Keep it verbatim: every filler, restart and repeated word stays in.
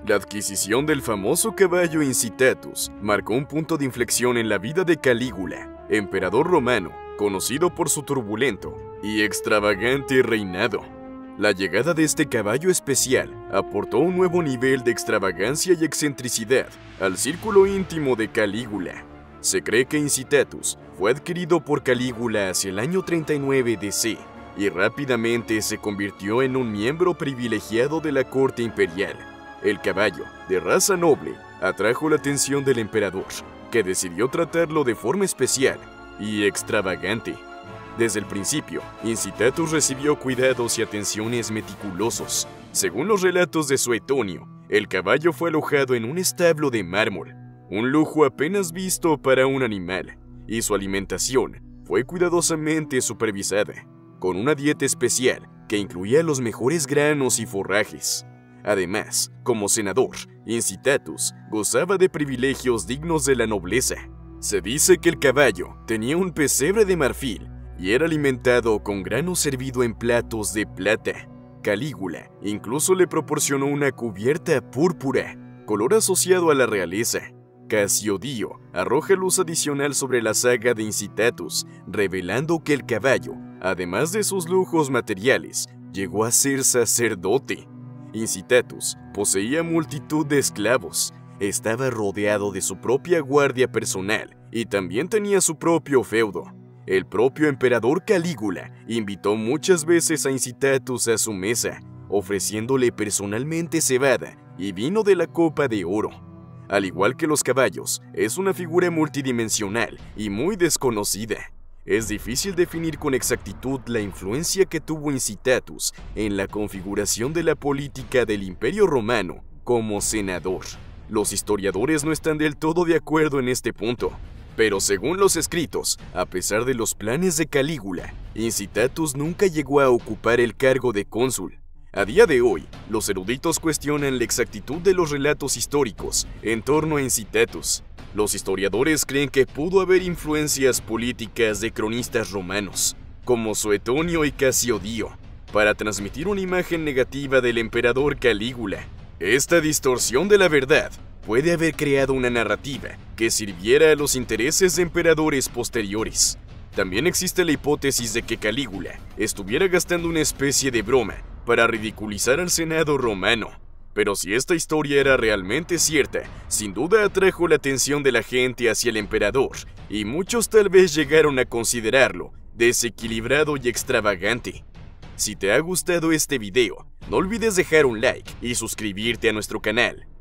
La adquisición del famoso caballo Incitatus marcó un punto de inflexión en la vida de Calígula, emperador romano, conocido por su turbulento y extravagante reinado. La llegada de este caballo especial aportó un nuevo nivel de extravagancia y excentricidad al círculo íntimo de Calígula. Se cree que Incitatus fue adquirido por Calígula hacia el año treinta y nueve D C y rápidamente se convirtió en un miembro privilegiado de la corte imperial. El caballo, de raza noble, atrajo la atención del emperador, que decidió tratarlo de forma especial y extravagante. Desde el principio, Incitatus recibió cuidados y atenciones meticulosos. Según los relatos de Suetonio, el caballo fue alojado en un establo de mármol, un lujo apenas visto para un animal, y su alimentación fue cuidadosamente supervisada, con una dieta especial que incluía los mejores granos y forrajes. Además, como senador, Incitatus gozaba de privilegios dignos de la nobleza. Se dice que el caballo tenía un pesebre de marfil y era alimentado con grano servido en platos de plata. Calígula incluso le proporcionó una cubierta púrpura, color asociado a la realeza. Casiodío arroja luz adicional sobre la saga de Incitatus, revelando que el caballo, además de sus lujos materiales, llegó a ser sacerdote. Incitatus poseía multitud de esclavos, estaba rodeado de su propia guardia personal y también tenía su propio feudo. El propio emperador Calígula invitó muchas veces a Incitatus a su mesa, ofreciéndole personalmente cebada y vino de la copa de oro. Al igual que los caballos, es una figura multidimensional y muy desconocida. Es difícil definir con exactitud la influencia que tuvo Incitatus en la configuración de la política del Imperio Romano como senador. Los historiadores no están del todo de acuerdo en este punto, pero según los escritos, a pesar de los planes de Calígula, Incitatus nunca llegó a ocupar el cargo de cónsul. A día de hoy, los eruditos cuestionan la exactitud de los relatos históricos en torno a Incitatus. Los historiadores creen que pudo haber influencias políticas de cronistas romanos, como Suetonio y Casiodío, para transmitir una imagen negativa del emperador Calígula. Esta distorsión de la verdad puede haber creado una narrativa que sirviera a los intereses de emperadores posteriores. También existe la hipótesis de que Calígula estuviera gastando una especie de broma para ridiculizar al Senado romano. Pero si esta historia era realmente cierta, sin duda atrajo la atención de la gente hacia el emperador, y muchos tal vez llegaron a considerarlo desequilibrado y extravagante. Si te ha gustado este video, no olvides dejar un like y suscribirte a nuestro canal.